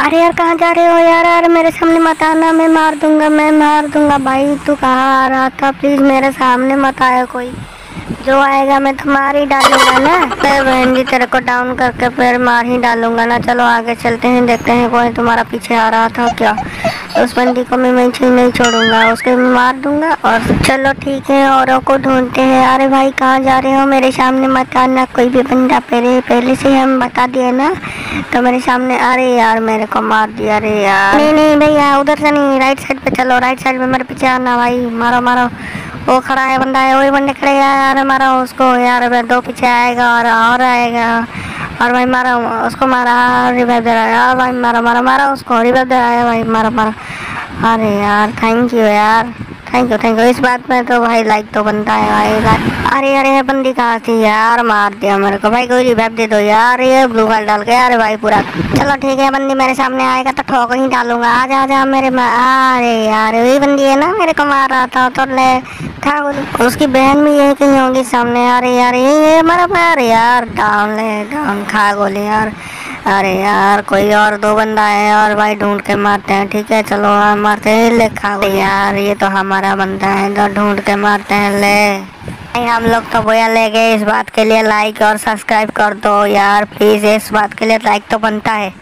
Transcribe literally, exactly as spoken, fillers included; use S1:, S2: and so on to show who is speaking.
S1: अरे यार कहाँ जा रहे हो यार? यार मेरे सामने मत आना, मैं मार दूंगा, मैं मार दूंगा भाई। तू कहाँ आ रहा था? प्लीज मेरे सामने मत आया कोई। जो आएगा मैं तो मार ही डालूंगा ना। मैं बहन जी तेरे को डाउन करके फिर मार ही डालूंगा ना। चलो आगे चलते हैं, देखते हैं कोई तुम्हारा पीछे आ रहा था क्या। उस बंदी को मैं वहीं नहीं छोड़ूंगा, उसको मैं मार दूंगा। और चलो ठीक है, औरों को ढूंढते हैं। अरे भाई कहाँ जा रहे हो? मेरे सामने मत आना कोई भी बंदा, पहले पहले से हम बता दिए ना। तो मेरे सामने, अरे यार मेरे को मार दिया। अरे यार नहीं नहीं भैया, उधर से नहीं, राइट साइड पे चलो, राइट साइड पे मेरे पीछे आना भाई। मारो मारो, वो खड़ा है बंदा है, वही बंदे खड़े हैं यार। मारो उसको यार, दो पीछे आएगा और और आएगा। और भाई मारो उसको, मारा, रिवाइव दे रहा है यार भाई। मारो मारो मारो उसको, रिवाइव दे रहा है भाई। मारो मारो। अरे यार थैंक यू यार, थैंक यू थैंक यू। इस बात में तो भाई लाइक तो बनता है भाई लाइक। अरे अरे बंदी कहाँ थी यार? मार दिया मेरे को भाई। कोई रिवाइव दे दो यार, ये ब्लू वाल डाल के। अरे भाई पूरा, चलो ठीक है, बंदी मेरे सामने आएगा तो ठोक ही डालूंगा। आ जा आ जा मेरे में। अरे यार वही बंदी है ना मेरे को मार रहा था, तो ले था बोली। उसकी बहन भी यही कहीं होगी सामने। अरे यार ये ये मारा। अरे यार डाउन ले, डाउन खा गोली यार। अरे यार कोई और दो बंदा है और भाई ढूंढ के मारते हैं। ठीक है चलो हम मारते हैं। ले खा गोली यार, ये तो हमारा बंदा है तो ढूंढ के मारते हैं। ले भाई हम लोग तो बोया ले गए। इस बात के लिए लाइक और सब्सक्राइब कर दो यार प्लीज, इस बात के लिए लाइक तो बनता है।